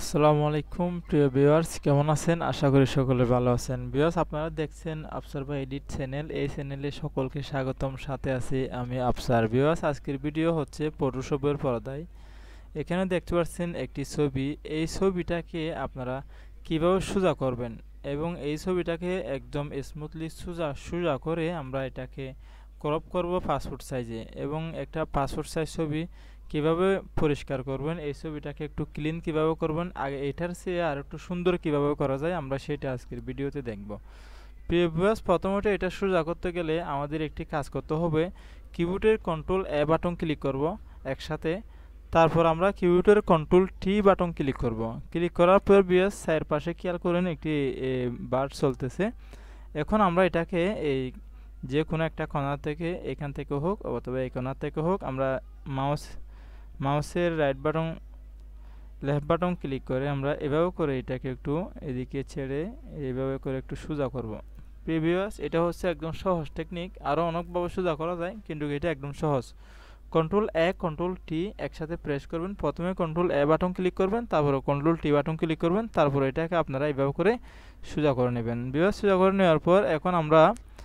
আসসালামু আলাইকুম প্রিয় ভিউয়ার্স, কেমন আছেন? আশা করি সকলে ভালো আছেন। ভিউয়ার্স, আপনারা দেখছেন আফসার বা এডিট চ্যানেল। এই চ্যানেলে সকলকে স্বাগতম। সাথে আছি আমি আফসার। ভিউয়ার্স, আজকের ভিডিও হচ্ছে ফটোশপের পর্দায়। এখানে দেখতে পাচ্ছেন একটি ছবি। এই ছবিটাকে আপনারা কিভাবে সোজা করবেন এবং এই ছবিটাকে একদম স্মুথলি সোজা করে আমরা এটাকে ক্রপ করব পাসপোর্ট সাইজে, এবং একটা পাসপোর্ট সাইজ ছবি কিভাবে পরিষ্কার করবেন, এই ছবিটাকে একটু ক্লিন কিভাবে করবেন, আগে এটার চেয়ে আর একটু সুন্দর কিভাবে করা যায়, আমরা সেটা আজকের ভিডিওতে দেখব। প্রিয় ভিউয়ার্স, প্রথমত এটা সোজা করতে গেলে আমাদের একটি কাজ করতে হবে। কিবোর্ডের কন্ট্রোল এ বাটন ক্লিক করব একসাথে। তারপর আমরা কিবোর্ডের কন্ট্রোল টি বাটন ক্লিক করব। ক্লিক করার পর ভিউয়ার্স, সাইড পাশে খেয়াল করেন একটি বার চলতেছে। এখন আমরা এটাকে এই যে কোনো একটা কর্নার থেকে, এখান থেকে হোক অথবা এই কর্নার থেকে হোক, আমরা মাউসের right button left button click করে আমরা এভাবে করে এটাকে একটু এদিকে ছেড়ে এইভাবে করে একটু সোজা করব। প্রিভিয়াস, এটা হচ্ছে একদম সহজ টেকনিক। আরও অনেকভাবে সোজা করা যায়, কিন্তু এটা একদম সহজ। কন্ট্রোল এ কন্ট্রোল টি একসাথে প্রেস করবেন। প্রথমে কন্ট্রোল এ বাটন ক্লিক করবেন, তারপরে কন্ট্রোল টি বাটন ক্লিক করবেন, তারপর এটাকে আপনারা এইভাবে করে সোজা করে নেবেন। ভিউয়ার্স, সোজা করে নেওয়ার পর এখন আমরা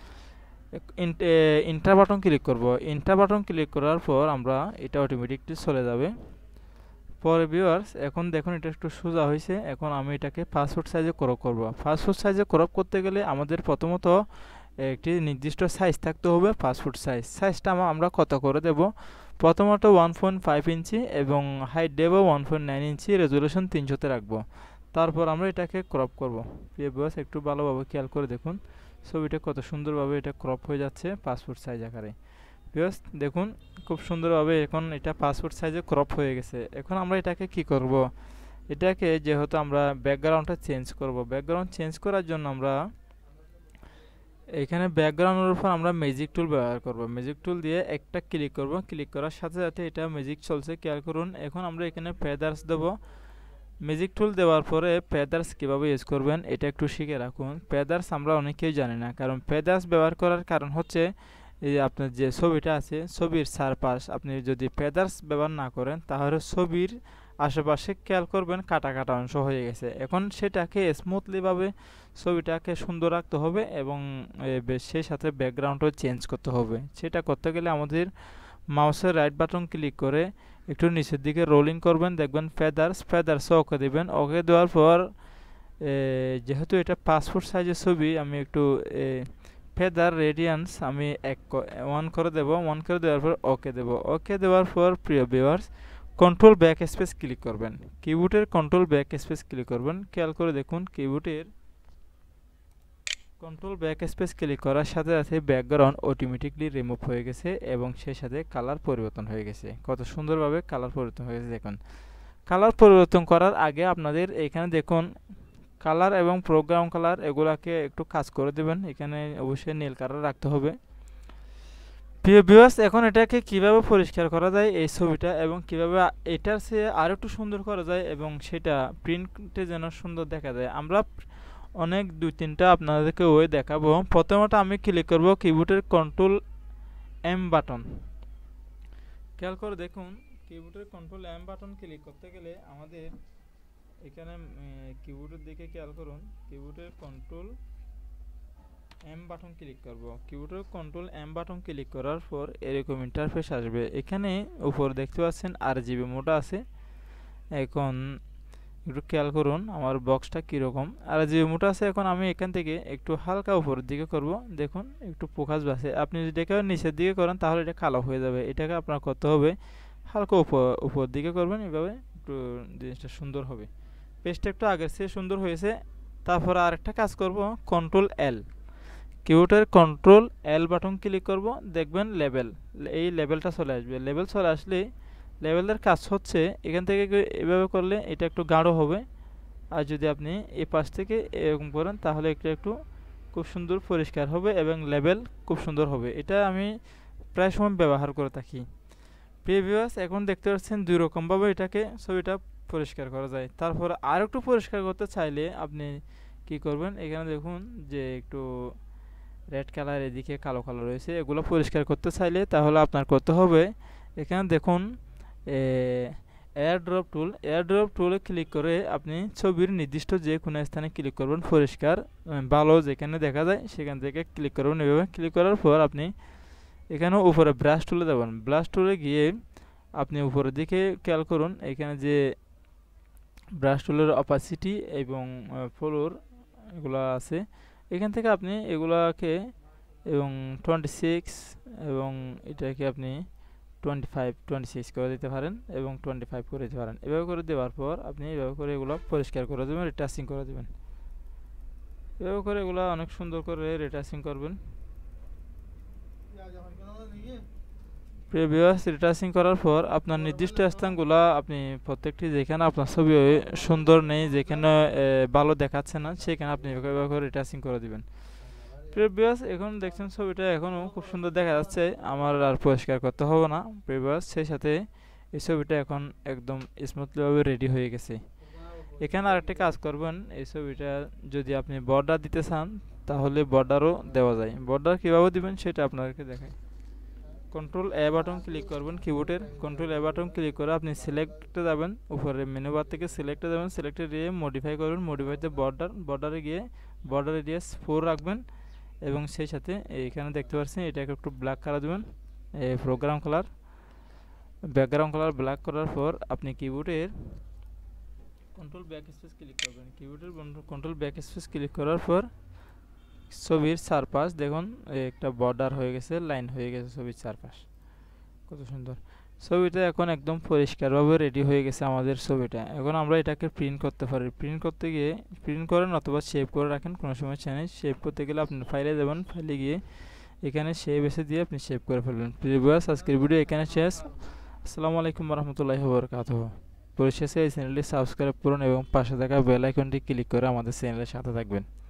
ইন্টার বাটন ক্লিক করব। ইন্টার বাটন ক্লিক করার পর আমরা এটা অটোমেটিকলি চলে যাবে। পরে ভিউয়ার্স, এখন দেখুন এটা একটু সোজা হয়েছে। এখন আমি এটাকে পাসপোর্ট সাইজে ক্রপ করব। পাসপোর্ট সাইজে ক্রপ করতে গেলে আমাদের প্রথমত একটি নির্দিষ্ট সাইজ থাকতে হবে। পাসপোর্ট সাইজটা আমরা কত করে দেব? প্রথমত 1.5 ইঞ্চি এবং হাইট দেব 1.9 ইঞ্চি, রেজুলেশন 300-তে রাখবো। তারপর আমরা এটাকে ক্রপ করব। ভিউয়ার্স, একটু ভালোভাবে খেয়াল করে দেখুন ছবিটা কত সুন্দরভাবে এটা ক্রপ হয়ে যাচ্ছে পাসপোর্ট সাইজ আকারে। ভিউয়ার্স, দেখুন খুব সুন্দরভাবে এখন এটা পাসপোর্ট সাইজে ক্রপ হয়ে গেছে। এখন আমরা এটাকে কি করব? এটাকে যেহেতু আমরা ব্যাকগ্রাউন্ডটা চেঞ্জ করব, ব্যাকগ্রাউন্ড চেঞ্জ করার জন্য আমরা এখানে ব্যাকগ্রাউন্ডের উপর আমরা ম্যাজিক টুল ব্যবহার করব। ম্যাজিক টুল দিয়ে একটা ক্লিক করব। ক্লিক করার সাথে সাথে এটা ম্যাজিক চলছে, খেয়াল করুন। এখন আমরা এখানে ফেদার্স দেব। ম্যাজিক টুল দেওয়ার পরে ফেদার্স কীভাবে ইউজ করবেন এটা একটু শিখে রাখুন। ফেদার্স আমরা অনেকেই জানি না, কারণ ফেদার্স ব্যবহার করার কারণ হচ্ছে এই আপনার যে ছবিটা আছে, ছবির চারপাশ আপনি যদি ফেদার্স ব্যবহার না করেন, তাহলে ছবির আশেপাশে খেয়াল করবেন কাটা কাটা অংশ হয়ে গেছে। এখন সেটাকে স্মুথলিভাবে ছবিটাকে সুন্দর রাখতে হবে এবং সেই সাথে ব্যাকগ্রাউন্ডও চেঞ্জ করতে হবে। সেটা করতে গেলে আমাদের মাউসের রাইট বাটন ক্লিক করে একটু নিচের দিকে রোলিং করবেন, দেখবেন ফেদার্স ওকে দেবেন। ওকে দেওয়ার পর যেহেতু এটা পাসপোর্ট সাইজের ছবি, আমি একটু ফেদার রেডিয়ান্স আমি 1 করে দেব। 1 করে দেওয়ার পর ওকে দেব। ওকে দেওয়ার পর প্রিয় viewers, control backspace click করবেন। কিবোর্ডের কন্ট্রোল ব্যাক স্পেস ক্লিক করবেন। খেয়াল করে দেখুন কিবোর্ডের কন্ট্রোল ব্যাক স্পেস ক্লিক করার সাথে সাথে ব্যাকগ্রাউন্ড অটোমেটিকলি রিমুভ হয়ে গেছে এবং সেই সাথে কালার পরিবর্তন হয়ে গেছে। কত সুন্দরভাবে কালার পরিবর্তন হয়ে গেছে দেখুন। কালার পরিবর্তন করার আগে আপনাদের এখানে দেখুন কালার এবং প্রোগ্রাম কালার এগুলাকে একটু কাজ করে দেবেন। এখানে অবশ্যই নীল কালার রাখতে হবে। প্রিয় ভিউয়ার্স, এখন এটাকে কিভাবে পরিষ্কার করা যায় এই ছবিটা, এবং কিভাবে এটার চেয়ে আরও একটু সুন্দর করা যায় এবং সেটা প্রিন্টে যেন সুন্দর দেখা যায়, আমরা অনেক 2-3টা আপনাদেরকে ওয়ে দেখাবো। প্রথমত আমি ক্লিক করব কিবোর্ডের কন্ট্রোল এম বাটন। খেয়াল করে দেখুন কিবোর্ডের কন্ট্রোল এম বাটন ক্লিক করতে গেলে আমাদের এখানে কিবোর্ডের দিকে খেয়াল করুন। কিবোর্ডের কন্ট্রোল এম বাটন ক্লিক করব। কিবোর্ডের কন্ট্রোল এম বাটন ক্লিক করার পর এরকম ইন্টারফেস আসবে। এখানে উপর দেখতে পাচ্ছেন RGB মোড আছে। এখন একটু খেয়াল করুন আমার বক্সটা কীরকম RGB মোড আছে। এখন আমি এখান থেকে একটু হালকা উপরের দিকে করব। দেখুন একটু ফোকাস বাসে। আপনি যদি এটাকে নিচের দিকে করেন তাহলে এটা কালো হয়ে যাবে। এটাকে আপনার করতে হবে হালকা উপর দিকে করবেন, এভাবে একটু জিনিসটা সুন্দর হবে। পেজটা একটু আগের চেয়ে সুন্দর হয়েছে। তারপর আরেকটা কাজ করব, কন্ট্রোল এল। কিবোর্ডের কন্ট্রোল এল বাটন ক্লিক করব। দেখবেন লেবেল, এই লেবেলটা চলে আসবে। লেবেল চলে আসলে লেবেলের কাজ হচ্ছে এখান থেকে এভাবে করলে এটা একটু গাঢ় হবে, আর যদি আপনি এই পাশ থেকে এরকম করেন তাহলে একটু খুব সুন্দর পরিষ্কার হবে এবং লেবেল খুব সুন্দর হবে। এটা আমি প্রায় সময় ব্যবহার করে থাকি। প্রিয় ভিউয়ার্স, এখন দেখতে পাচ্ছেন দুই রকমভাবে এটাকে ছবিটা পরিষ্কার করা যায়। তারপর আর একটু পরিষ্কার করতে চাইলে আপনি কি করবেন, এখানে দেখুন যে একটু রেড কালার, এদিকে কালো কালার রয়েছে, এগুলো পরিষ্কার করতে চাইলে তাহলে আপনার করতে হবে এখানে দেখুন এয়ারড্রপ টুলে ক্লিক করে আপনি ছবির নির্দিষ্ট যে কোনো স্থানে ক্লিক করবেন, পরিষ্কার ভালো যেখানে দেখা যায় সেখান থেকে ক্লিক করবেন। এভাবে ক্লিক করার পর আপনি এখানে উপরে ব্রাশ টুলে যাবেন। ব্রাশ টুলে গিয়ে আপনি উপরের দিকে খেয়াল করুন, এখানে যে ব্রাশ টুলের অপাসিটি এবং ফ্লোর এগুলো আছে, এখান থেকে আপনি এগুলাকে এবং 26 এবং এটাকে আপনি 26 করে দিতে পারেন এবং 25 করে দিতে পারেন। এভাবে করে দেওয়ার পর আপনি এভাবে করে এগুলো পরিষ্কার করে দেবেন, রিটাচিং করে দেবেন। এভাবে করে এগুলো অনেক সুন্দর করে রিটাচিং করবেন। প্রিভিয়াস রিটাচিং করার পর আপনার নির্দিষ্ট স্থানগুলো আপনি প্রত্যেকটি যেখানে আপনার ছবি সুন্দর নেই, যেখানে ভালো দেখাচ্ছে না, সেখানে আপনি এভাবে করে রিটাচিং করে দিবেন। প্রিভিয়াস এখন দেখছেন ছবিটা এখনও খুব সুন্দর দেখা যাচ্ছে, আমার আর পরিষ্কার করতে হবে না। প্রিভিয়াস সেই সাথে এই ছবিটা এখন একদম স্মুথলিভাবে রেডি হয়ে গেছে। এখানে আরেকটা কাজ করবেন, এই ছবিটা যদি আপনি বর্ডার দিতে চান তাহলে বর্ডারও দেওয়া যায়। বর্ডার কীভাবে দিবেন সেটা আপনাদেরকে দেখাই। কন্ট্রোল এ বাটন ক্লিক করবেন কিবোর্ডের। কন্ট্রোল এ বাটন ক্লিক করে আপনি সিলেক্টে যাবেন, উপরে মেনু বার থেকে সিলেক্টে যাবেন, সিলেক্টে গিয়ে মডিফাই করবেন, মডিফাইতে বর্ডারে গিয়ে বর্ডার রেডিয়াস 4 রাখবেন এবং সেই সাথে এইখানে দেখতে পাচ্ছেন এটাকে একটু ব্ল্যাক কালার দেবেন, program colour, background colour black করার পর আপনি কিবোর্ডের কন্ট্রোল ব্যাক স্পেস ক্লিক করবেন। কিবোর্ডের কন্ট্রোল ব্যাক স্পেস ক্লিক করার পর ছবির চারপাশ দেখুন একটা বর্ডার হয়ে গেছে, লাইন হয়ে গেছে ছবির চারপাশ, কত সুন্দর। ছবিটা এখন একদম পরিষ্কারভাবে রেডি হয়ে গেছে আমাদের ছবিটা। এখন আমরা এটাকে প্রিন্ট করতে পারি। প্রিন্ট করতে গিয়ে প্রিন্ট করেন অথবা সেভ করে রাখেন, কোনো সমস্যা নেই। সেভ করতে গেলে আপনি ফাইলে যাবেন, ফাইলে গিয়ে এখানে সেভ এসে দিয়ে আপনি সেভ করে ফেলবেন। প্রিভিয়াস আজকের ভিডিও এখানে শেষ। আসসালামু আলাইকুম রহমতুল্লাহি ওয়া বারাকাতুহু। পরিশেষে এই চ্যানেলটি সাবস্ক্রাইব করুন এবং পাশে থাকা বেল আইকনটি ক্লিক করে আমাদের চ্যানেলের সাথে থাকবেন।